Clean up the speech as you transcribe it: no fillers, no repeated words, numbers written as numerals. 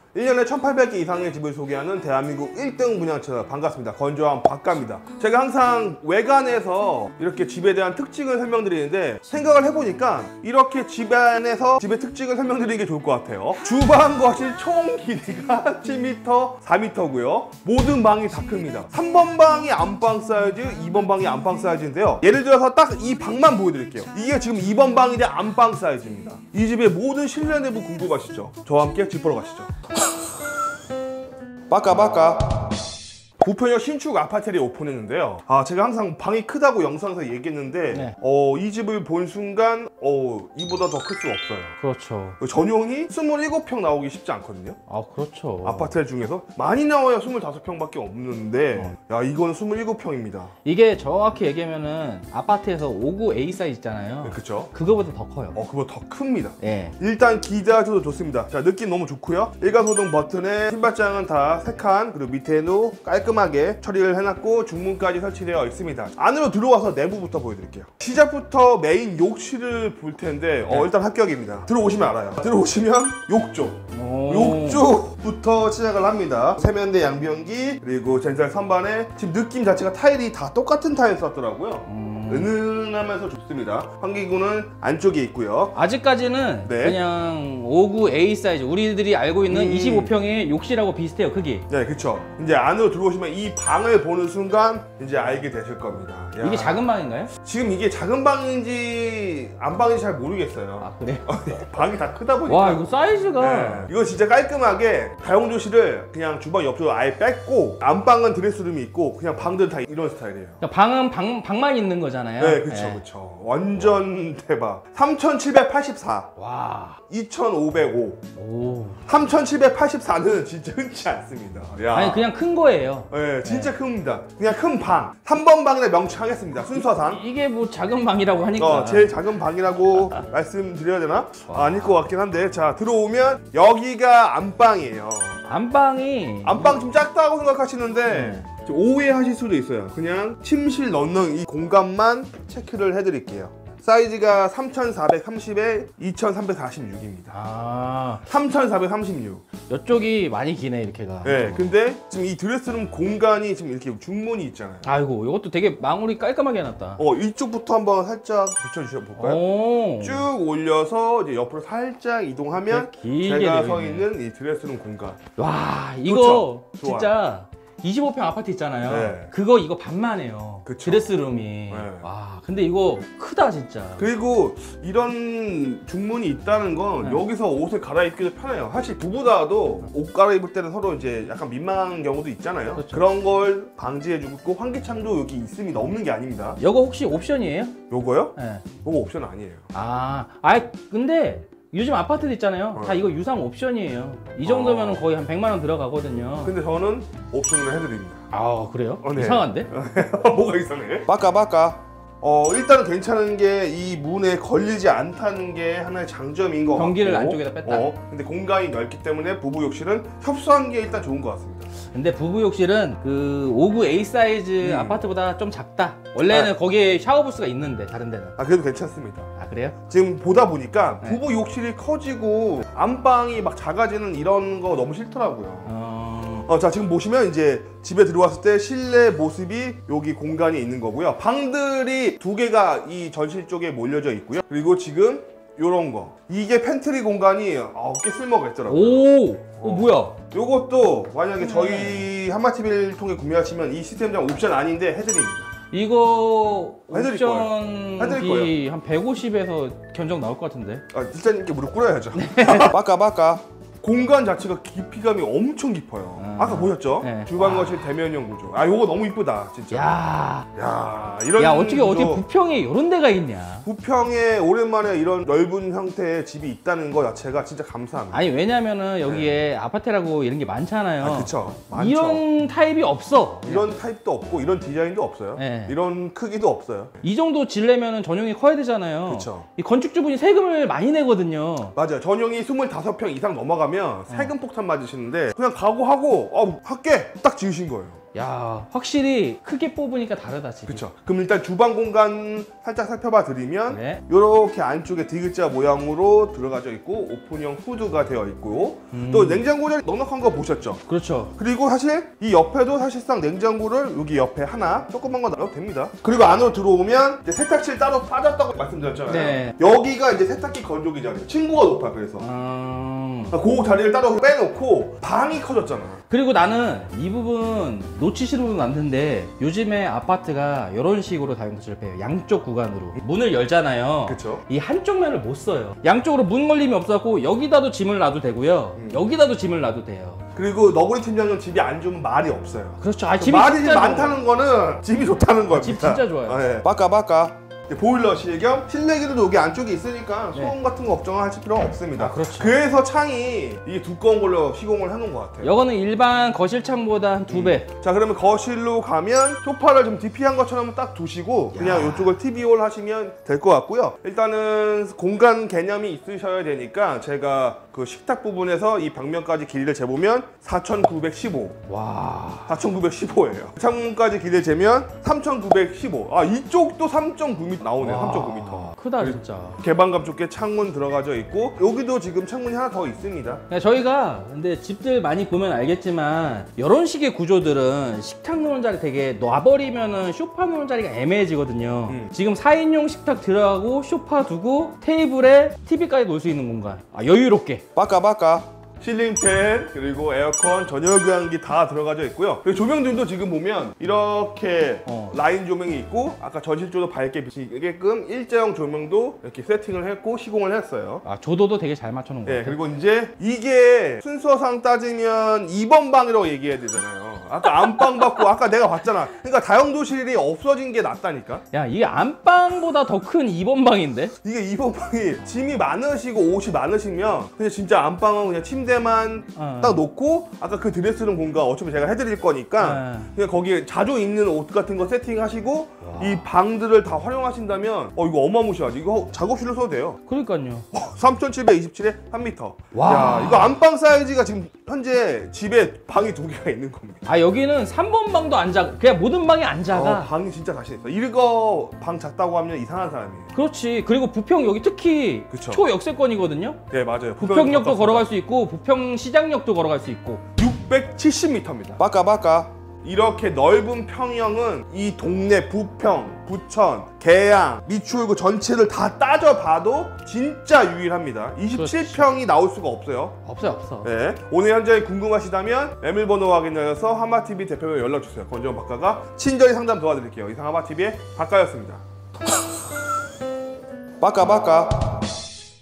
1년에 1800개 이상의 집을 소개하는 대한민국 1등 분양처 반갑습니다. 건조한 박가입니다. 제가 항상 외관에서 이렇게 집에 대한 특징을 설명드리는데 생각을 해보니까 이렇게 집 안에서 집의 특징을 설명드리는 게 좋을 것 같아요. 주방 거실 총 길이가 7m, 4m고요. 모든 방이 다 큽니다. 3번 방이 안방 사이즈, 2번 방이 안방 사이즈인데요. 예를 들어서 딱 이 방만 보여드릴게요. 이게 지금 2번 방인데 안방 사이즈입니다. 이 집의 모든 실내 내부 궁금하시죠? 저와 함께 집 보러 가시죠. 빠까빠까. 부평역 신축 아파트를 오픈했는데요. 제가 항상 방이 크다고 영상에서 얘기했는데 네. 이 집을 본 순간 이보다 더 클 수 없어요. 그렇죠. 전용이 27평 나오기 쉽지 않거든요. 그렇죠. 아파트 중에서 많이 나와야 25평밖에 없는데 야, 이거는 27평입니다. 이게 정확히 얘기하면은 아파트에서 5구 A 사이즈 있잖아요. 네, 그쵸? 그거보다 더 커요. 그거 더 큽니다. 예. 일단 기자재도 좋습니다. 자, 느낌 너무 좋고요. 일괄소동 버튼에 신발장은 다 3칸, 그리고 밑에도 깔끔하게 처리를 해놨고 중문까지 설치되어 있습니다. 안으로 들어와서 내부부터 보여드릴게요. 시작부터 메인 욕실을 볼 텐데 일단 합격입니다. 들어오시면 알아요. 들어오시면 욕조. 욕조부터 시작을 합니다. 세면대 양변기, 그리고 젠틀 선반에 지금 느낌 자체가 타일이 다 똑같은 타일 썼더라고요. 은은하면서 좋습니다. 환기구는 안쪽에 있고요. 아직까지는 네. 그냥 5구 A 사이즈, 우리들이 알고 있는 25평의 욕실하고 비슷해요, 크기. 네, 그쵸. 이제 안으로 들어오시면 이 방을 보는 순간 이제 알게 되실 겁니다. 야. 이게 작은 방인가요? 지금 이게 작은 방인지 안방인지 잘 모르겠어요. 그래요? 방이 다 크다 보니까. 와, 이거 사이즈가. 네. 이거 진짜 깔끔하게 다용도실을 그냥 주방 옆쪽으로 아예 뺐고 안방은 드레스룸이 있고 그냥 방들은 다 이런 스타일이에요. 그러니까 방은 방만 있는 거잖아요. 네, 그쵸, 그쵸. 완전 대박. 3784. 와. 2505. 오. 3784는 진짜 흔치 않습니다. 야. 아니, 그냥 큰 거예요. 네, 진짜 큽니다. 그냥 큰 방. 3번 방이라 명칭하겠습니다. 순서상. 이게 뭐 작은 방이라고 하니까. 제일 작은 방이라고 말씀드려야 되나? 아닐 것 같긴 한데. 자, 들어오면 여기가 안방이에요. 안방이. 안방 좀 작다고 생각하시는데 오해하실 수도 있어요. 그냥 침실 넣는 이 공간만 체크를 해드릴게요. 사이즈가 3430에 2346입니다. 3436. 이쪽이 많이 기네, 이렇게가. 네, 근데 지금 이 드레스룸 공간이 지금 이렇게 중문이 있잖아요. 아이고, 이것도 되게 마무리 깔끔하게 해놨다. 이쪽부터 한번 살짝 비춰주셔 볼까요? 쭉 올려서 이제 옆으로 살짝 이동하면 제가 서 있는 이 드레스룸 공간. 와, 이거 그쵸? 진짜 25평 아파트 있잖아요. 네. 이거 반만 해요. 그쵸? 드레스룸이. 네. 와, 근데 이거 크다 진짜. 그리고 이런 중문이 있다는 건 여기서 옷을 갈아입기도 편해요. 사실 부부다도 옷 갈아입을 때는 서로 이제 약간 민망한 경우도 있잖아요. 그렇죠. 그런 걸 방지해주고 환기창도 여기 있습니다. 없는 게 아닙니다. 이거 혹시 옵션이에요? 요거요? 네. 요거 옵션 아니에요. 근데 요즘 아파트도 있잖아요. 다 이거 유상 옵션이에요. 이 정도면 거의 한 100만 원 들어가거든요. 근데 저는 옵션으로 해드립니다. 그래요? 네. 이상한데? 뭐가 이상해? 빠까. 일단은 괜찮은 게 이 문에 걸리지 않다는 게 하나의 장점인 것 같고 변기를 안쪽에다 뺐다. 근데 공간이 넓기 때문에 부부 욕실은 협소한 게 일단 좋은 것 같습니다. 근데 부부 욕실은 그 5구 A 사이즈 아파트보다 좀 작다. 원래는 거기에 샤워 부스가 있는데 다른 데는. 그래도 괜찮습니다. 그래요? 지금 보다 보니까 부부 욕실이 커지고 안방이 막 작아지는 이런 거 너무 싫더라고요. 자, 지금 보시면 이제 집에 들어왔을 때 실내 모습이 여기 공간이 있는 거고요. 방들이 2개가 이 전실 쪽에 몰려져 있고요. 그리고 지금 요런 거. 이게 팬트리 공간이 꽤 쓸모가 있더라고요. 뭐야? 요것도 만약에 저희 한마TV를 통해 구매하시면 이 시스템장 옵션 아닌데 해드립니다. 이거 해드릴 옵션비 한 150에서 견적 나올 것 같은데. 일자님께 무릎 꿇어야죠. 빠까. 공간 자체가 깊이감이 엄청 깊어요. 아까 보셨죠? 네. 주방 거실 대면형 구조. 요거 너무 이쁘다 진짜. 이런 어떻게 부평에 이런 데가 있냐? 부평에 오랜만에 이런 넓은 형태의 집이 있다는 거 자체가 진짜 감사합니다. 아니, 왜냐면은 여기에 아파트라고 이런 게 많잖아요. 그쵸. 많죠. 이런 타입이 없어. 이런 타입도 없고 이런 디자인도 없어요. 네. 이런 크기도 없어요. 이 정도 질려면은 전용이 커야 되잖아요. 그쵸. 이 건축주분이 세금을 많이 내거든요. 맞아요. 전용이 25평 이상 넘어가면 세금 폭탄 맞으시는데 그냥 각오하고 할게 딱 지으신 거예요. 야, 확실히 크게 뽑으니까 다르다 집이. 그렇죠. 그럼 일단 주방 공간 살짝 살펴봐 드리면 네. 이렇게 안쪽에 D자 모양으로 들어가져 있고 오픈형 후드가 되어 있고 또 냉장고 자리 넉넉한 거 보셨죠? 그렇죠. 그리고 사실 이 옆에도 사실상 냉장고를 여기 옆에 하나 조그만 거 넣어도 됩니다. 그리고 안으로 들어오면 이제 세탁실 따로 빠졌다고 말씀드렸잖아요. 네. 여기가 이제 세탁기 건조기 자리. 층고가 높아 그래서. 그 자리를 따로 빼놓고 방이 커졌잖아. 그리고 나는 이 부분 놓치시는 않는데 요즘에 아파트가 이런 식으로 다용도시를 빼요. 양쪽 구간으로 문을 열잖아요. 그쵸. 이 한쪽 면을 못 써요. 양쪽으로 문 걸림이 없어갖고 여기다도 짐을 놔도 되고요. 여기다도 짐을 놔도 돼요. 그리고 너구리 팀장님 집이 안 좋으면 말이 없어요. 그렇죠. 아, 집이 말이 진짜 많다는 거는 집이 좋다는 겁니다. 집 진짜 좋아요. 네. 빠까. 보일러실 겸 실내기도 여기 안쪽에 있으니까 소음 같은 거 걱정하실 필요가 없습니다. 아, 그렇죠. 그래서 창이 이게 두꺼운 걸로 시공을 해놓은 것 같아요. 이거는 일반 거실창보다 한 2배. 자, 그러면 거실로 가면 소파를 좀 DP한 것처럼 딱 두시고 그냥 이쪽을 TV홀 하시면 될 것 같고요. 일단은 공간 개념이 있으셔야 되니까 제가 그 식탁 부분에서 이 벽면까지 길이를 재보면 4,915. 와. 4,915예요. 창문까지 길이를 재면 3,915. 아, 이쪽도 3.9m 나오네요. 3.9m. 크다 진짜. 개방감 좋게 창문 들어가져 있고 여기도 지금 창문이 하나 더 있습니다. 저희가 근데 집들 많이 보면 알겠지만 이런 식의 구조들은 식탁 놓은 자리 되게 놔버리면은 소파 놓은 자리가 애매해지거든요. 지금 4인용 식탁 들어가고 소파 두고 테이블에 TV까지 놓을 수 있는 공간. 아, 여유롭게. 빠까. 실링팬 그리고 에어컨 전열 교환기 다 들어가져 있고요. 그리고 조명들도 지금 보면 이렇게 라인 조명이 있고 아까 전실조도 밝게 비치게끔 일자형 조명도 이렇게 세팅을 했고 시공을 했어요. 아, 조도도 되게 잘 맞춰놓은 거 네, 같아요. 그리고 이제 이게 순서상 따지면 2번 방이라고 얘기해야 되잖아요. 아까 안방 받고 아까 내가 봤잖아. 그러니까 다용도실이 없어진 게 낫다니까. 야, 이게 안방보다 더 큰 2번 방인데? 이게 2번 방이 짐이 많으시고 옷이 많으시면 그냥 진짜 안방은 그냥 침대만 딱 놓고 아까 그 드레스룸 공간 어차피 제가 해드릴 거니까 그냥 거기에 자주 입는 옷 같은 거 세팅하시고 이 방들을 다 활용하신다면 이거 어마무시하지. 이거 작업실로 써도 돼요. 그러니까요. 3,727에 3m. 와. 야, 이거 안방 사이즈가 지금 현재 집에 방이 2개가 있는 겁니다. 아, 여기는 3번 방도 안 작아. 그냥 모든 방이 안 작아. 방이 진짜 자신 있어. 이거 방 작다고 하면 이상한 사람이에요. 그렇지. 그리고 부평 여기 특히 그쵸. 초역세권이거든요. 네, 맞아요. 부평역도 걸어갈 수 있고 부평 시장역도 걸어갈 수 있고. 670m입니다. 빠까. 이렇게 넓은 평형은 이 동네 부평, 부천, 계양, 미추홀구 전체를 다 따져봐도 진짜 유일합니다. 27평이 나올 수가 없어요. 없어. 네. 오늘 현재 궁금하시다면 메밀번호 확인하셔서 하마TV 대표에 연락주세요. 권지원 박가가 친절히 상담 도와드릴게요. 이상 하마TV의 박가였습니다. 빠까.